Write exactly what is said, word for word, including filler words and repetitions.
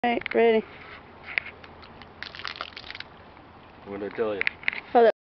Alright, ready. What did I tell you? Hold up.